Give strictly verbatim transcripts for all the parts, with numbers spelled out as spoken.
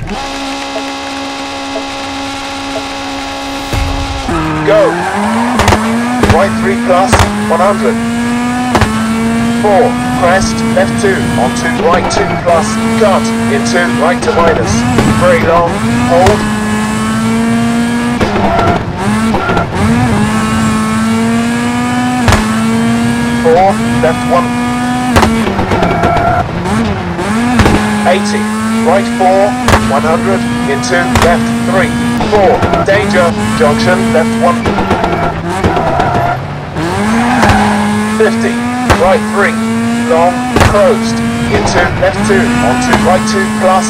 Go. Right three plus, one hundred. four, crest, left two, onto right two plus, cut, into right to minus. Very long, hold. four, left one. eighty, right four, one hundred, into left three. four, danger, junction, left one. fifty, right three, long, closed, into left two, onto right two plus.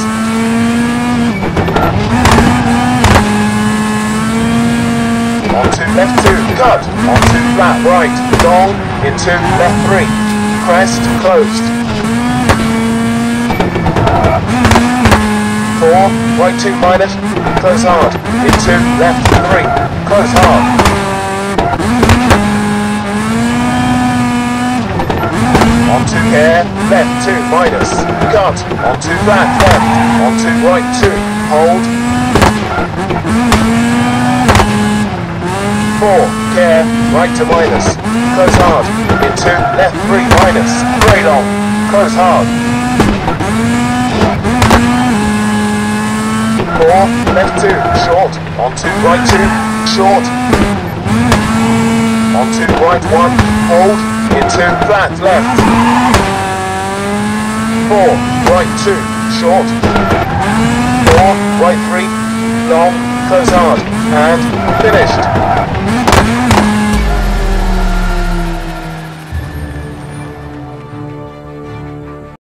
Onto left two, cut, onto flat right, long, into left three, crest, closed. four, right two minus, close hard, into left three, close hard. Onto air, left two minus, cut, onto flat left, onto right two, hold. four, care, right to minus, close hard, into left three minus, straight on, close hard. four, left two, short, onto right two, short. Onto right one, hold, into flat left. four, right two, short. four, right three, long, close hard, and finished.